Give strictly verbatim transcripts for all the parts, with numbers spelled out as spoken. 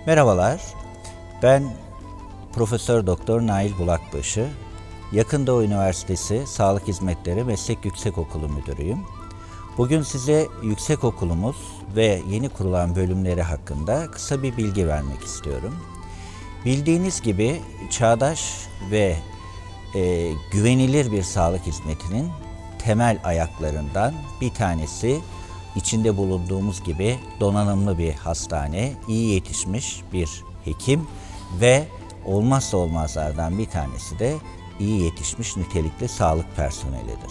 Merhabalar, ben Profesör Doktor Nail Bulakbaşı, Yakın Doğu Üniversitesi Sağlık Hizmetleri Meslek Yüksekokulu Müdürüyüm. Bugün size yüksekokulumuz ve yeni kurulan bölümleri hakkında kısa bir bilgi vermek istiyorum. Bildiğiniz gibi çağdaş ve e, güvenilir bir sağlık hizmetinin temel ayaklarından bir tanesi, içinde bulunduğumuz gibi donanımlı bir hastane, iyi yetişmiş bir hekim ve olmazsa olmazlardan bir tanesi de iyi yetişmiş nitelikli sağlık personelidir.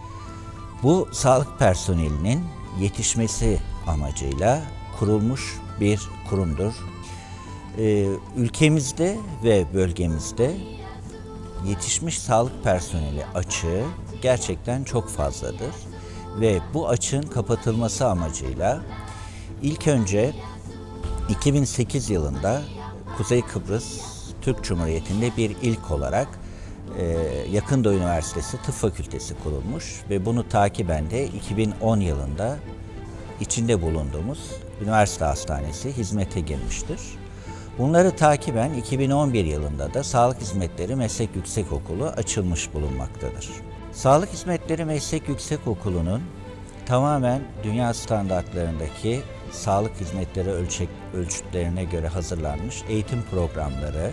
Bu sağlık personelinin yetişmesi amacıyla kurulmuş bir kurumdur. Ee, ülkemizde ve bölgemizde yetişmiş sağlık personeli açığı gerçekten çok fazladır. Ve bu açığın kapatılması amacıyla ilk önce iki bin sekiz yılında Kuzey Kıbrıs Türk Cumhuriyeti'nde bir ilk olarak e, Yakın Doğu Üniversitesi Tıp Fakültesi kurulmuş ve bunu takiben de iki bin on yılında içinde bulunduğumuz üniversite hastanesi hizmete girmiştir. Bunları takiben iki bin on bir yılında da Sağlık Hizmetleri Meslek Yüksekokulu açılmış bulunmaktadır. Sağlık Hizmetleri Meslek Yüksekokulu'nun tamamen dünya standartlarındaki sağlık hizmetleri ölçek, ölçütlerine göre hazırlanmış eğitim programları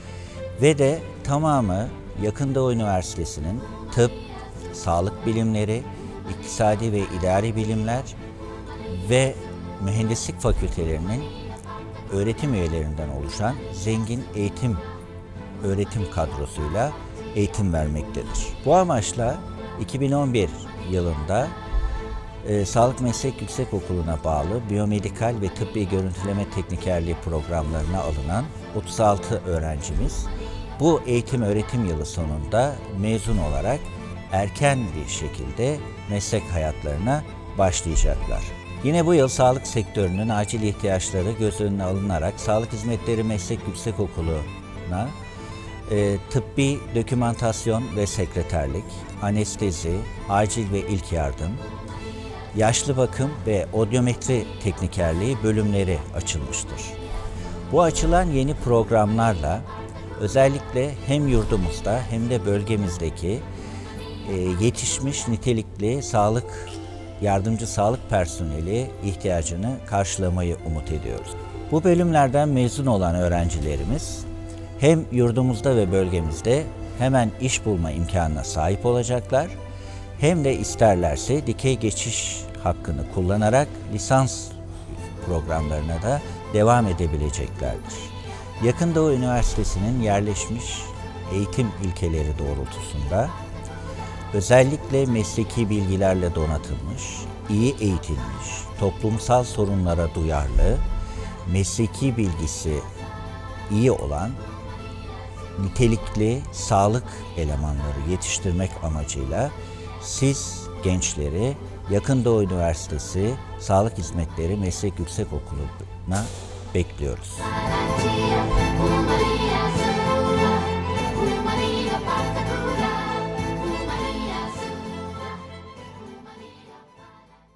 ve de tamamı Yakın Doğu Üniversitesi'nin tıp, sağlık bilimleri, iktisadi ve idari bilimler ve mühendislik fakültelerinin öğretim üyelerinden oluşan zengin eğitim öğretim kadrosuyla eğitim vermektedir. Bu amaçla iki bin on bir yılında e, Sağlık Meslek Yüksekokulu'na bağlı biyomedikal ve tıbbi görüntüleme teknikerliği programlarına alınan otuz altı öğrencimiz bu eğitim öğretim yılı sonunda mezun olarak erken bir şekilde meslek hayatlarına başlayacaklar. Yine bu yıl sağlık sektörünün acil ihtiyaçları göz önüne alınarak Sağlık Hizmetleri Meslek Yüksekokulu'na e, tıbbi dokümantasyon ve sekreterlik, anestezi, acil ve ilk yardım, yaşlı bakım ve odyometri teknikerliği bölümleri açılmıştır. Bu açılan yeni programlarla özellikle hem yurdumuzda hem de bölgemizdeki e, yetişmiş nitelikli sağlık yardımcı sağlık personeli ihtiyacını karşılamayı umut ediyoruz. Bu bölümlerden mezun olan öğrencilerimiz hem yurdumuzda ve bölgemizde hemen iş bulma imkanına sahip olacaklar, hem de isterlerse dikey geçiş hakkını kullanarak lisans programlarına da devam edebileceklerdir. Yakın Doğu Üniversitesi'nin yerleşmiş eğitim ilkeleri doğrultusunda özellikle mesleki bilgilerle donatılmış, iyi eğitilmiş, toplumsal sorunlara duyarlı, mesleki bilgisi iyi olan nitelikli sağlık elemanları yetiştirmek amacıyla siz gençleri Yakın Doğu Üniversitesi Sağlık Hizmetleri Meslek Yüksekokulu'na bekliyoruz.